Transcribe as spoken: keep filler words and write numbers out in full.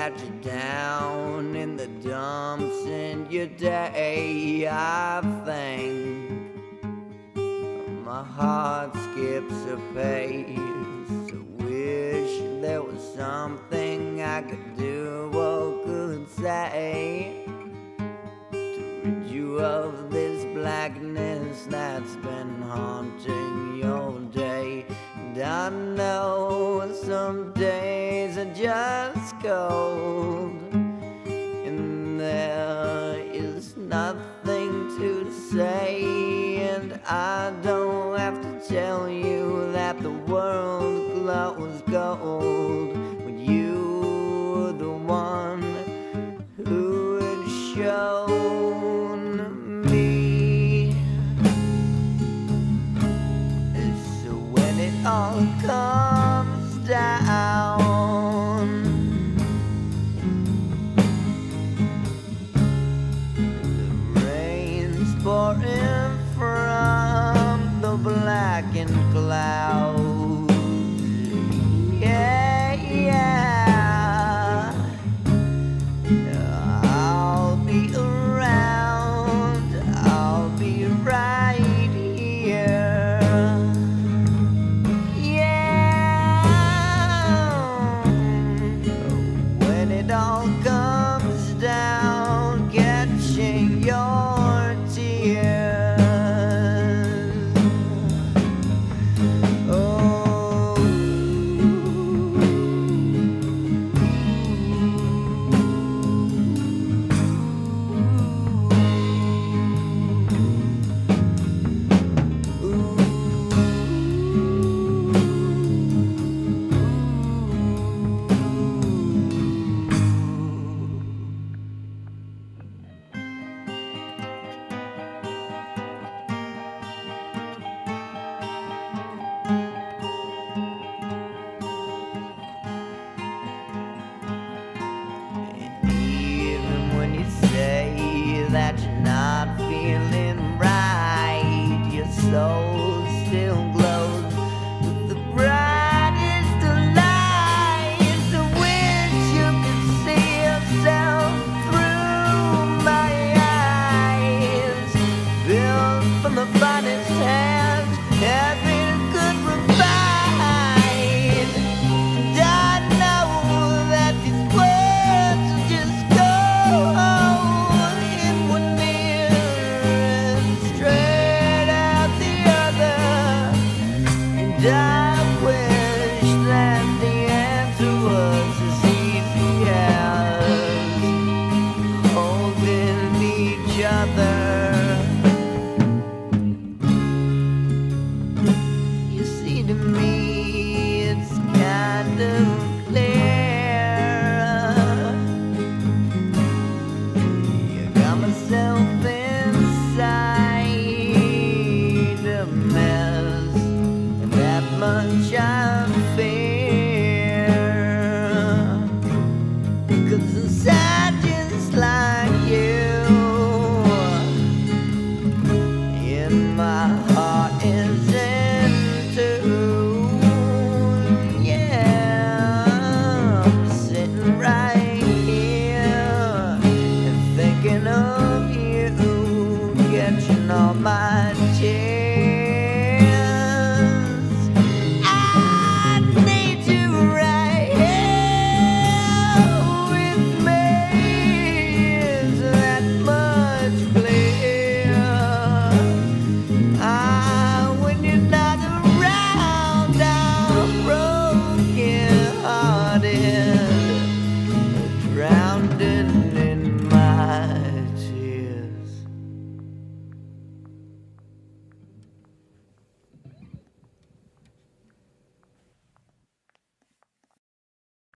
that you're down in the dumps in your day. I think my heart skips a pace. I wish there was something I could do or could say to rid you of this blackness that's been haunting your day. And I know some days are just cold, and there is nothing to say. And I don't have to tell you that the world glows gold when you were the one who had shown me. So when it all comes down, the rain's pouring from the blackened clouds. Yeah, yeah. I'll be around, I'll be right here. Yeah. When it all comes down, catching your tears. That you're not feeling right, your soul still glows with the brightest of lights. I wish you could see yourself through my eyes, built from the finest hands, has been a good provide. And I know that these words will just go I wish that the answer was as easy as holding each other. You see, to me it's kind of clear. You got myself inside a mess, that much I